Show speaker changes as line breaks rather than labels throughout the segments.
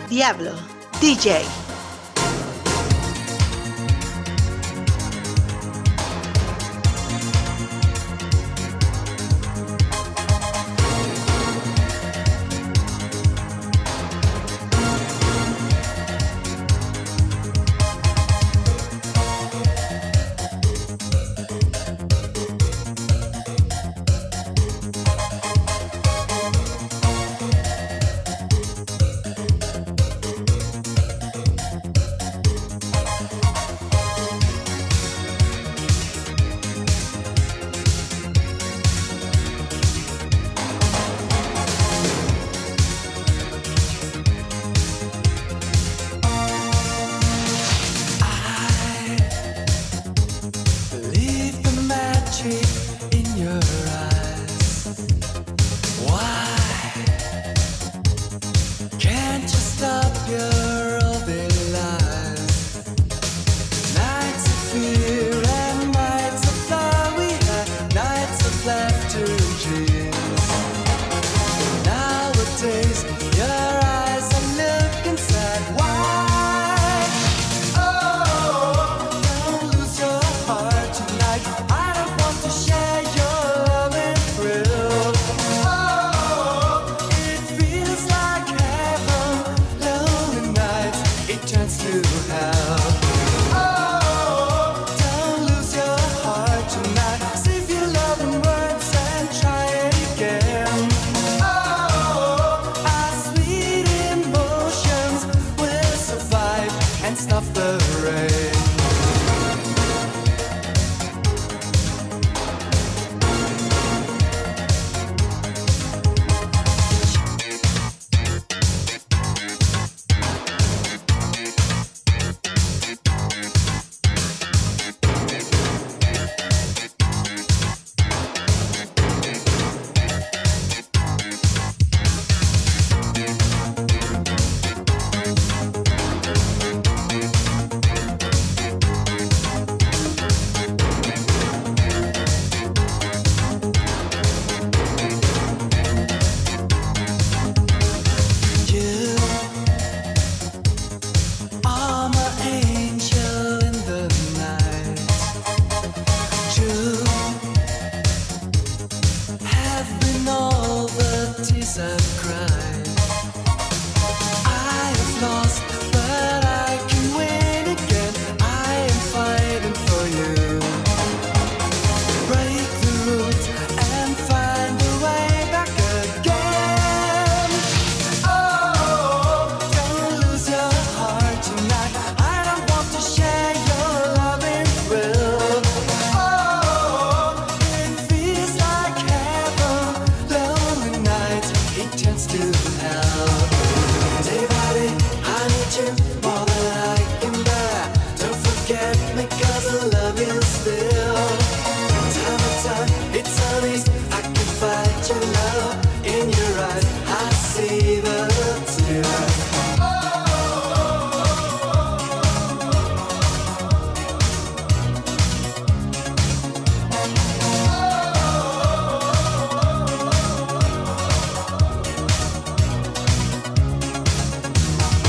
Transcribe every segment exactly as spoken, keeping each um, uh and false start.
Diablo D J.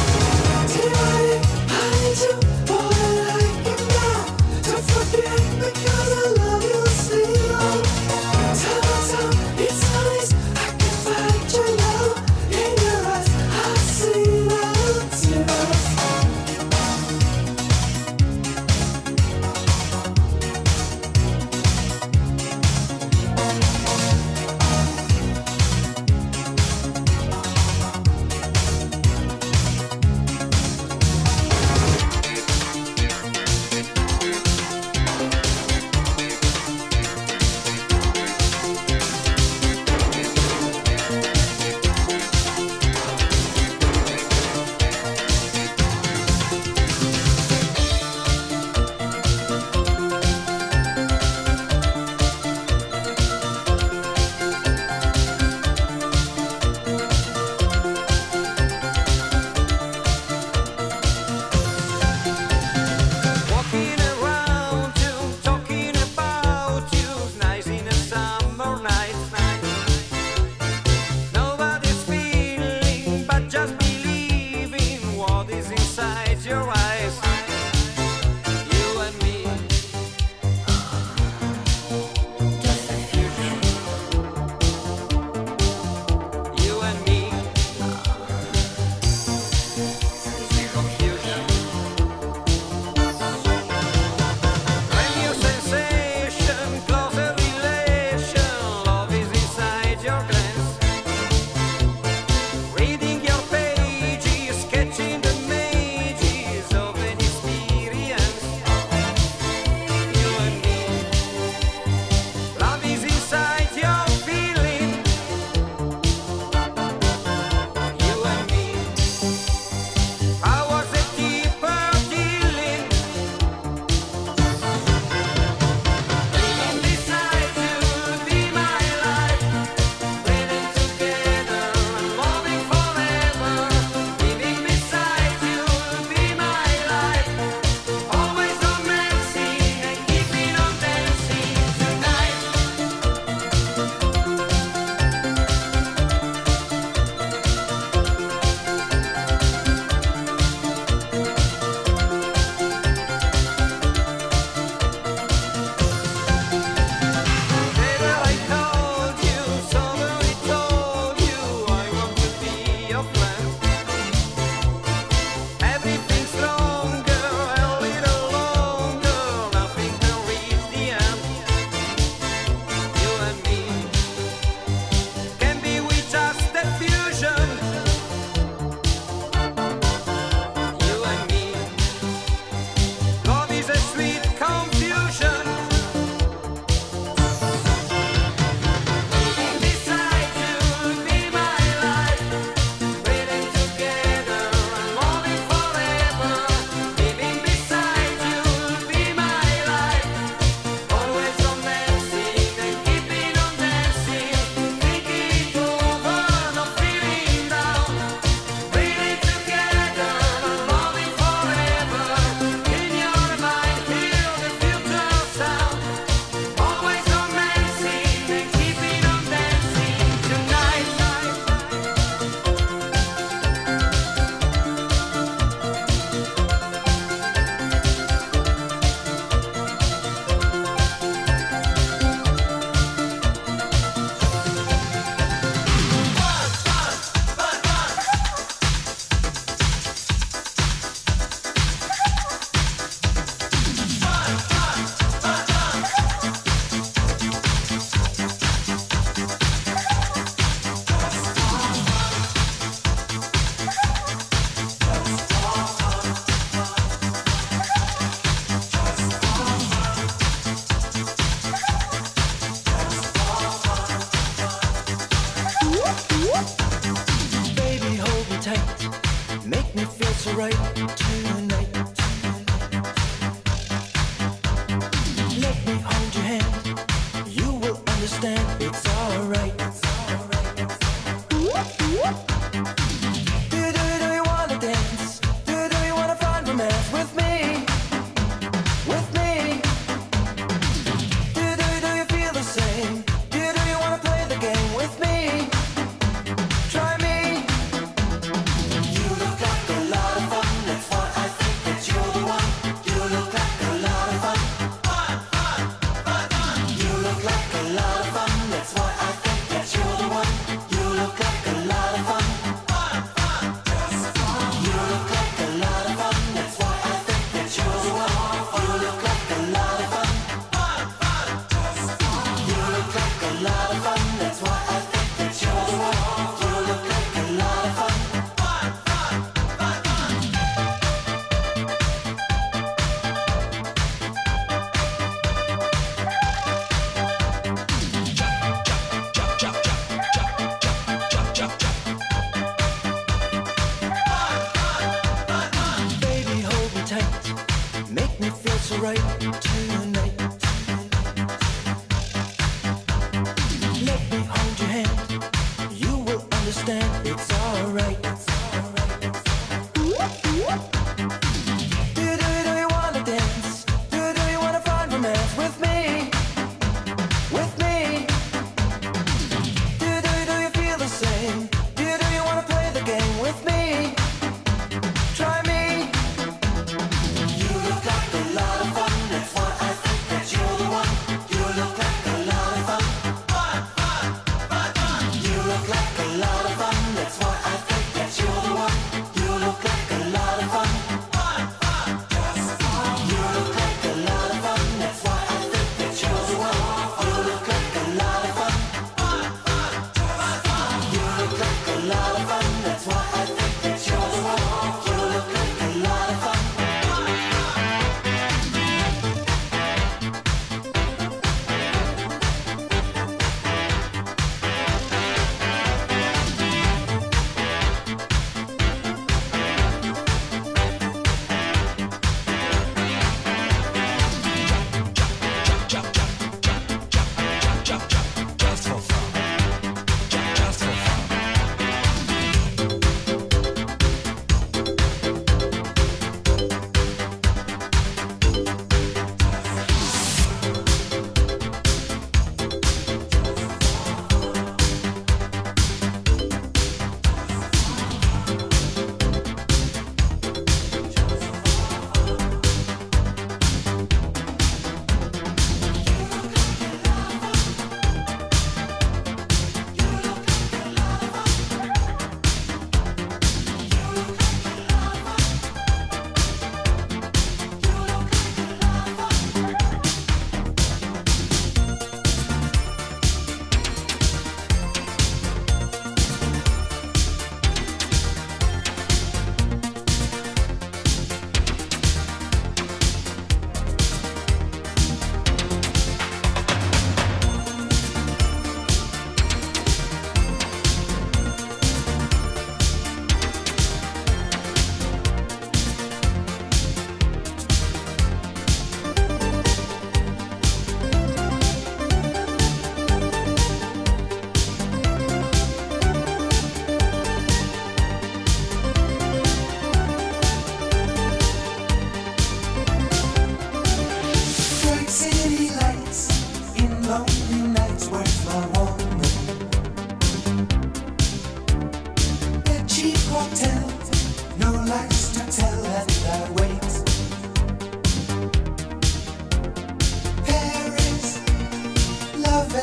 Don't forget me.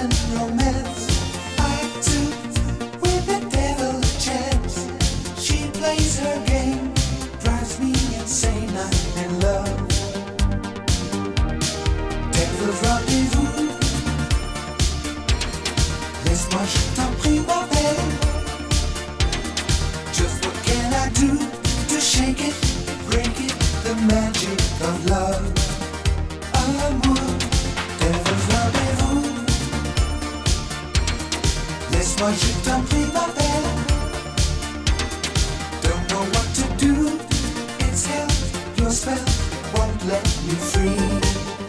and romance. I took with the devil a chance. She plays her game, drives me insane. I'm in love. Devil's rendezvous. Laisse-moi, je t'en prie, ma belle. Just what can I do to shake it, break it, the magic of love? Amour, devil's rendezvous. Laisse-moi, je t'en prie, ma belle. Don't know what to do. It's hell, your spell won't let me free.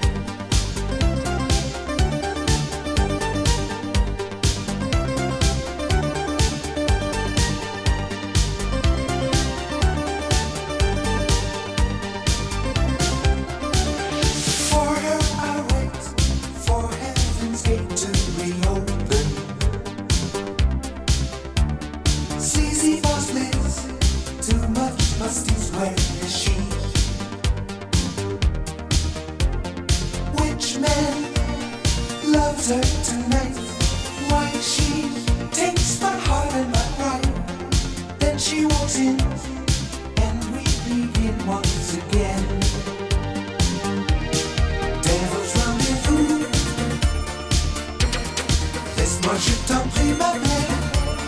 Her tonight, why she takes my heart and my pride. Then she walks in, and we begin once again. Devil's rendezvous. Laisse-moi, je t'en prie, ma belle.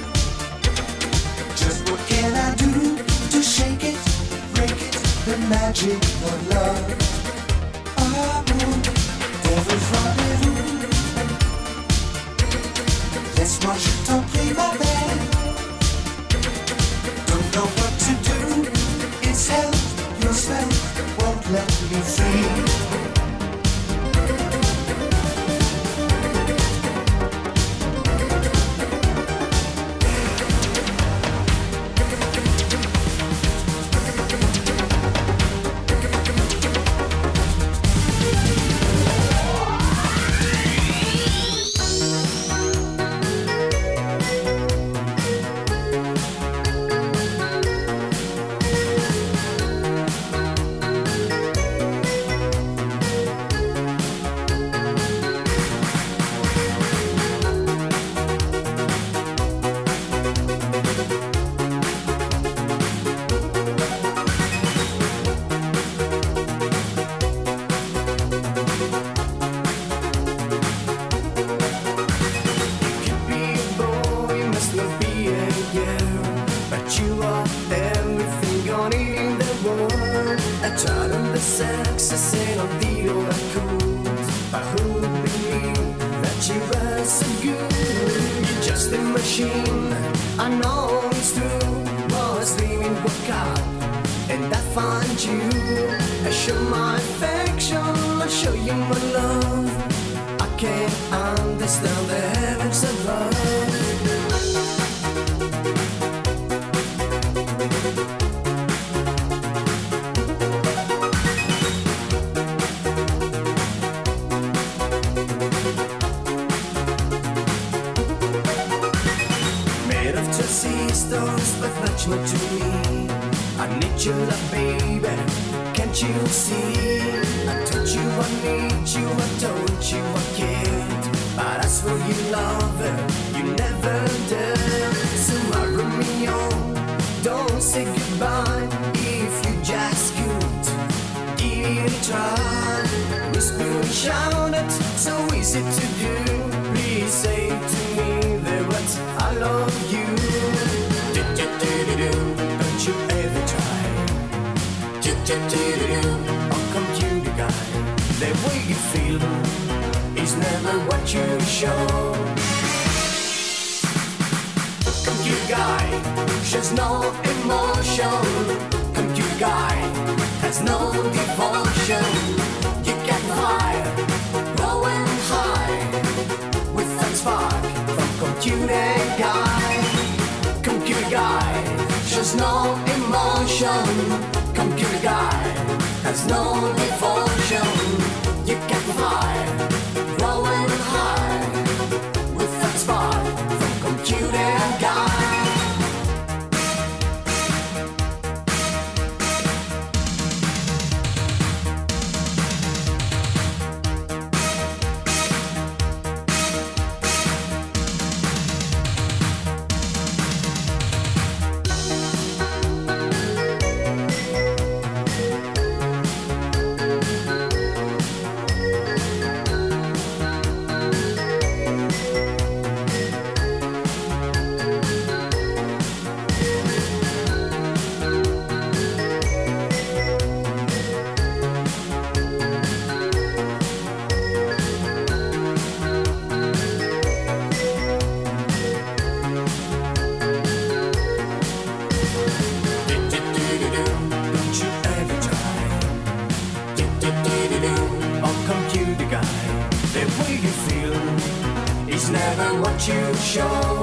Just what can I do to shake it, break it, the magic of love? Amour, devil's rendezvous. Laisse-moi, je t'en prie, ma belle. Don't know what to do. It's hell, your spell won't let me free.
Success ain't a deal that cool, but who would believe that you were so good? You're just a machine, I know it's true. Was dreaming woke up, and I find you. I show my affection, I show you my love. I can't understand the heavens above. Sisters, but much more to me. I need your love, baby. Can't you see? I told you I need you, I told you I cared. But as for you, lover, you never did. So marry me on, don't say goodbye. If you just could give it a try. Whisper and shout it, so easy to do. Please say to me the words I love you. Don't you ever try. Oh, computer guy, the way you feel is never what you show. Computer guy shows no emotion. Computer guy has no devotion. You get fire, blowing high with that spark from computer guy. Computer guy shows no emotion. Computer guy has no devotion. You get fire, blowing high with that spark from computer guy. The way you feel is never what you show.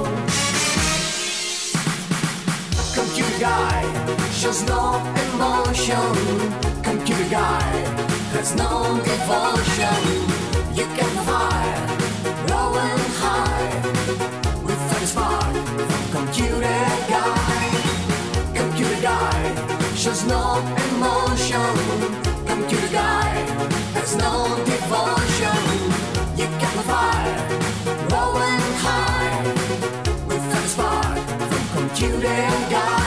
Computer guy shows no emotion. Computer guy has no devotion. You can fire low and high with a spark from computer guy. Computer guy shows no emotion. Computer guy has no devotion. You can fire low and high with a spark from computer guy.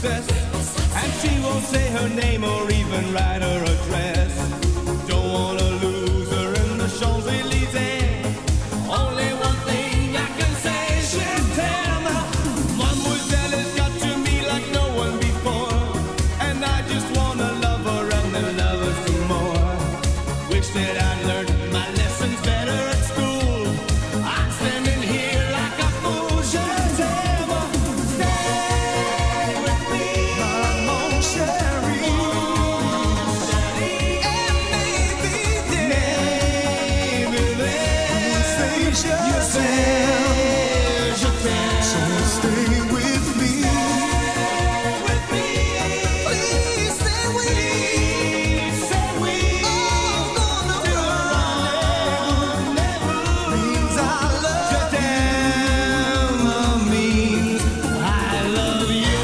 princess, and she won't say her name or even write her address. Don't wanna lose her in the Champs-Élysées. Only one thing I can say, je t'aime. Mademoiselle has got to me like no one before, and I just wanna love her and then love her some more. Wish that I'd learned my lessons better at school. I'm standing here like a fool. Je t'aime. Stay with me, mon chéri. And maybe then, maybe then, je t'aime, je t'aime. So stay with me, with me. Please stay with me, stay with me. Oh, no, no, no. Means I love you. Damn means I love you.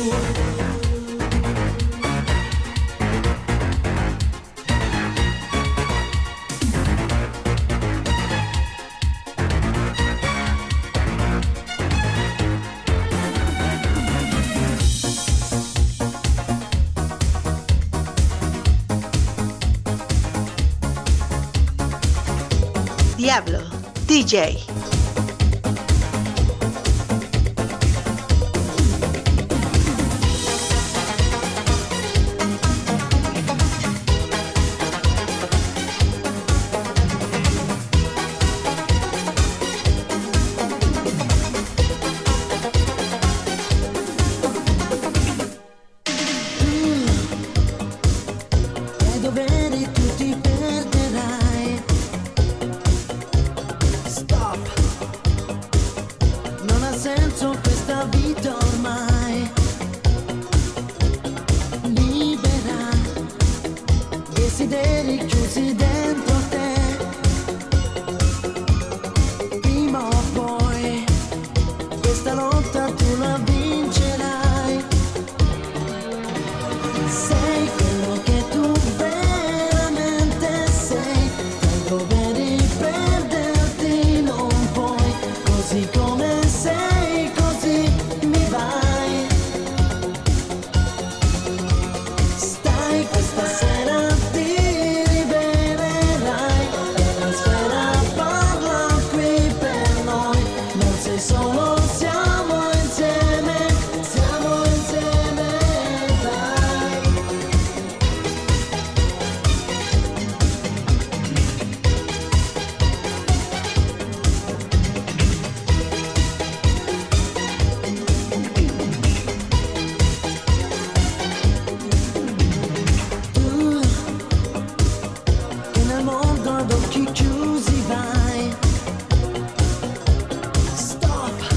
Diablo D J.
E dovere tu ti perderai. Stop. Non ha senso questa vita ormai. Libera. Desideri chiusi dentro te. Prima o poi questa lotta tu la vincerai. Sei quello che tu veramente sei. Dai doveri perderti non puoi. Così come sei, così mi vai. Stai questa sera ti rivelerai. La sfera parla qui per noi. Non sei solo, siamo insieme. Siamo insieme, dai. Tu che nel mondo ad occhi chiusi vai. Stop.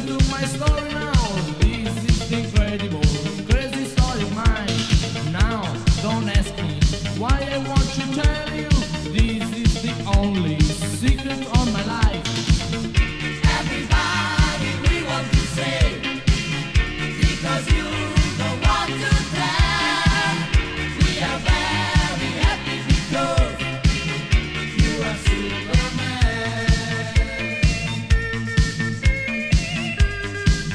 to my story now. This is the incredible, crazy story of mine. Now, don't ask me why I want to tell you. This is the only secret of my life. Everybody we want to say, because you don't want to tell. We are very happy because you are Superman.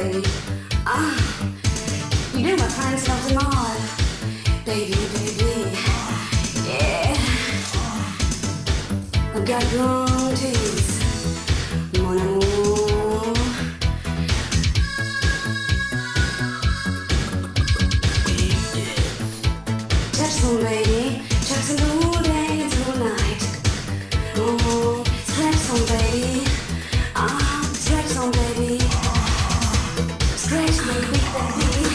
baby. Ah, you know my friends love them all. Baby, baby, yeah. I've got long teeth, mon amour. Jackson, baby, Jackson all day till night. Oh, Jackson, baby, ah, Jackson, baby, scratch baby, baby.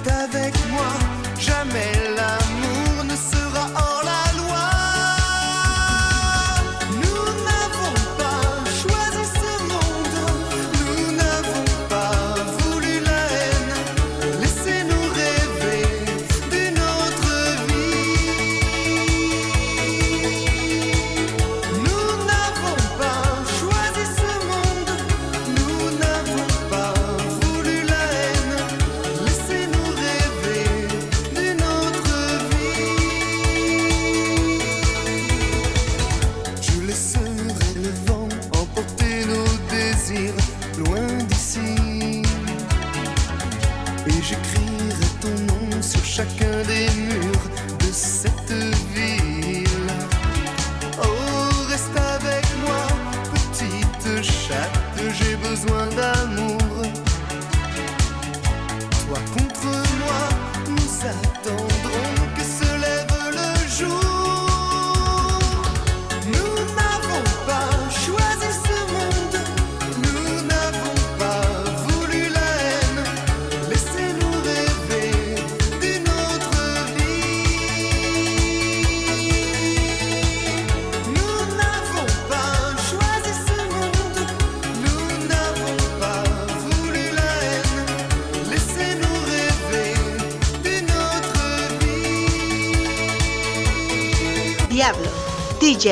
reste avec moi, jamais l'amour ne sera hors la loi. Nous n'avons pas choisi ce monde, nous n'avons pas voulu la haine. Laissez-nous rêver d'une autre vie. Nous n'avons pas choisi ce monde, nous n'avons pas voulu la haine. Laissez-nous rêver d'une autre vie. Je laisserai le vent emporter nos désirs loin d'ici, et j'écrirai ton nom sur chacun des murs de cette ville. Oh, reste avec moi, petite chatte, j'ai besoin d'amour. Toi contre moi, nous attendrons que se lève le jour. Nous n'avons pas choisi ce monde, nous n'avons pas voulu la haine. Laissez-nous rêver d'une autre vie. Nous n'avons pas choisi ce monde, nous n'avons pas voulu la haine. Laissez-nous rêver d'une autre vie.
Diablo D J.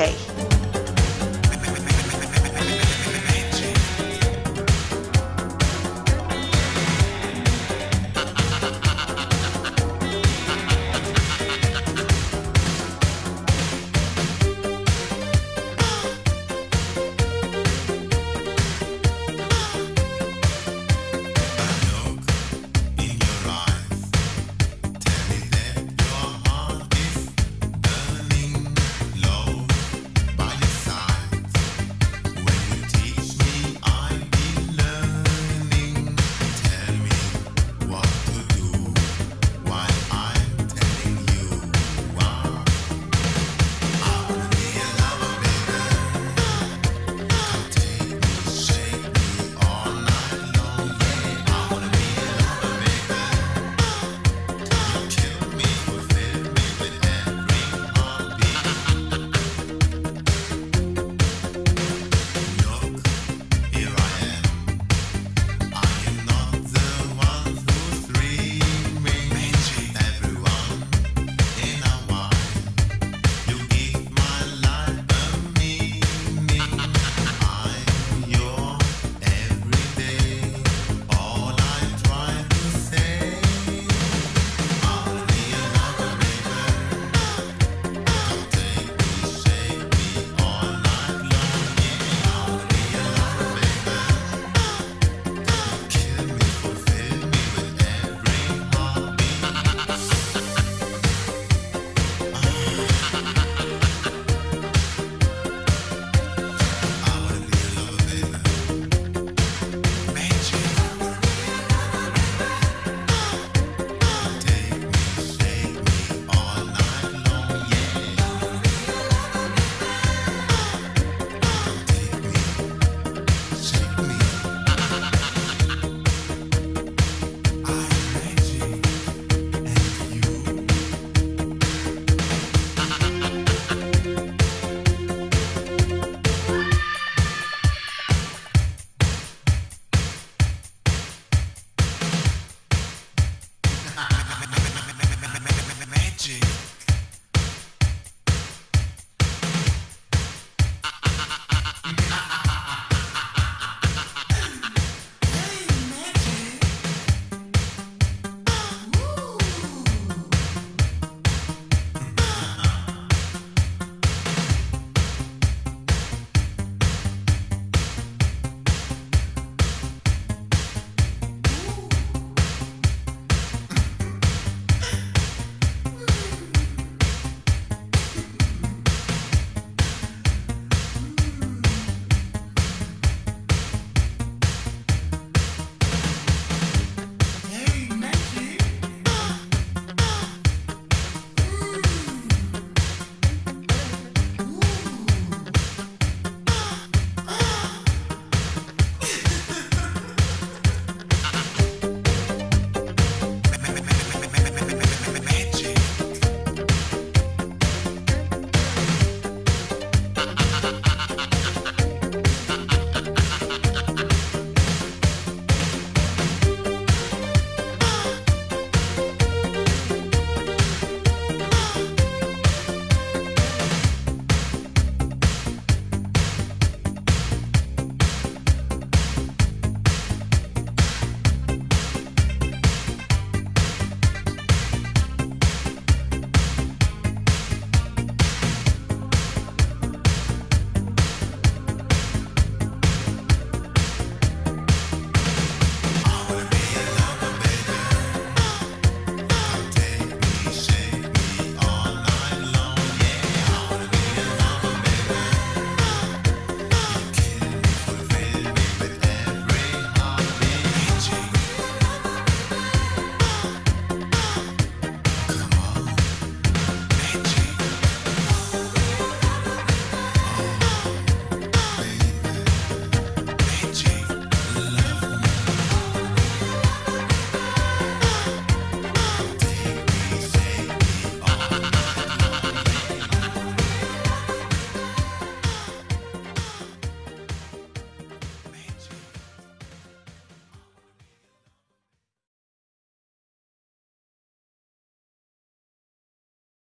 Magic.